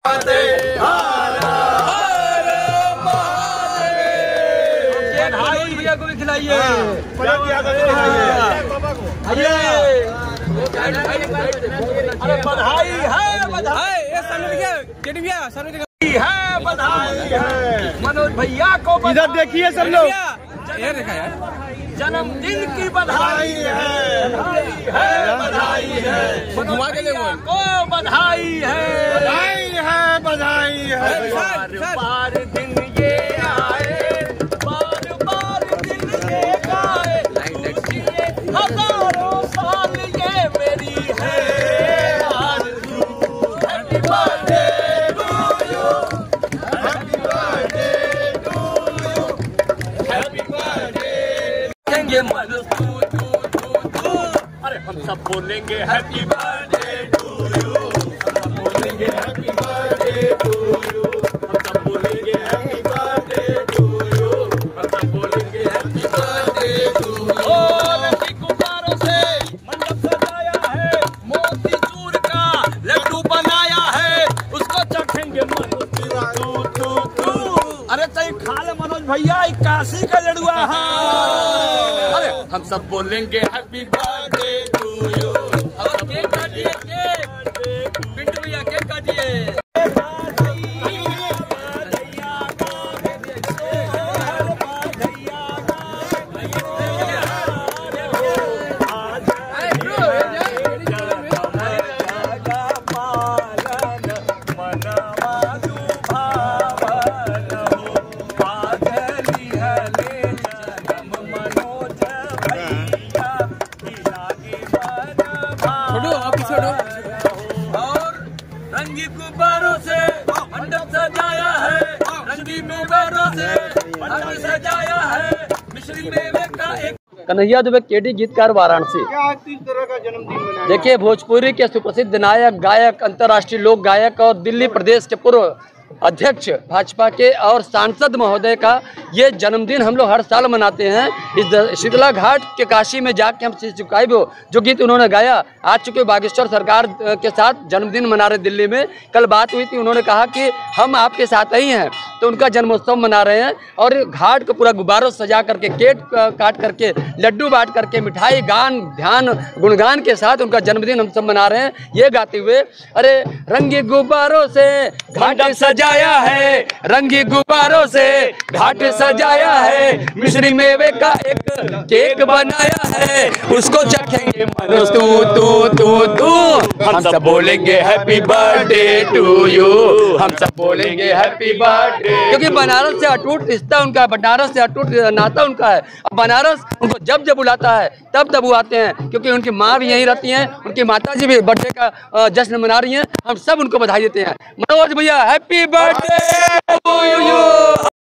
भैया को भी खिलाइए। अरे बधाई है, बधाई है, बधाई है मनोज भैया को। इधर देखिए सब लोग, ये देखा यार, जन्मदिन की बधाई है, बधाई है मनोज भैया को, बधाई है, बधाई है, बधाई है। बार दिन ये आए, बार बार दिन ये आए, हजारों साल ये मेरी है आरज़ू। Happy birthday to you, happy birthday to you, happy birthday. कहेंगे मन तू, अरे हम सब बोलेंगे हैप्पी बर्थडे टू यू, हम सब बोलेंगे हैप्पी बर्थडे टू यू, हम सब बोलेंगे हैप्पी बर्थडे टू यू, हम सब बोलेंगे हैप्पी बर्थडे टू यू। रंगी गुब्बारों से मंडप सजाया है, मोतीचूर का लड्डू बनाया है, उसको चखेंगे मनोज तू। अरे तय खा ले मनोज भैया, काशी का लड़ुआ है। अरे हम सब बोलेंगे हैप्पी बर्थडे टू यू। और केक काटिए, केक पिंटू भैया केक काटिए। और रंगी गुब्बारों से मंडप सजाया है, रंगी गुब्बारों से मंडप सजाया है, मिश्री मेवे का एक। कन्हैया दुबे केडी गीतकार वाराणसी। क्या किस तरह का जन्मदिन मनाया? देखिए, भोजपुरी के सुप्रसिद्ध नायक, गायक, अंतर्राष्ट्रीय लोक गायक और दिल्ली प्रदेश के पूर्व अध्यक्ष भाजपा के और सांसद महोदय का ये जन्मदिन हम लोग हर साल मनाते हैं। इस शीतला घाट के काशी में जाके हम शीश झुकाए भी, जो गीत उन्होंने गाया। आज चूँकि बागेश्वर सरकार के साथ जन्मदिन मना रहे दिल्ली में, कल बात हुई थी, उन्होंने कहा कि हम आपके साथ ही हैं, तो उनका जन्मोत्सव मना रहे हैं। और घाट को पूरा गुब्बारों सजा करके, केक काट करके, लड्डू बांट करके, मिठाई, गान, ध्यान, गुणगान के साथ उनका जन्मदिन हम सब मना रहे हैं, ये गाते हुए। अरे रंगी गुब्बारों से घाट सजाया है, रंगी गुब्बारों से घाट सजाया है, मिश्री मेवे का एक केक बनाया है, उसको चखेंगे मनोज तू। हम सब बोलेंगे हैप्पी बर्थडे टू यू, हम सब बोलेंगे हैप्पी बर्थडे। क्योंकि बनारस से अटूट रिश्ता उनका, बनारस से अटूट नाता उनका है। अब बनारस उनको जब जब बुलाता है तब वो आते हैं, क्योंकि उनकी माँ भी यहीं रहती हैं, उनकी माता जी भी बर्थडे का जश्न मना रही हैं। हम सब उनको बधाई देते हैं। मनोज भैया हैप्पी बर्थडे टू यू।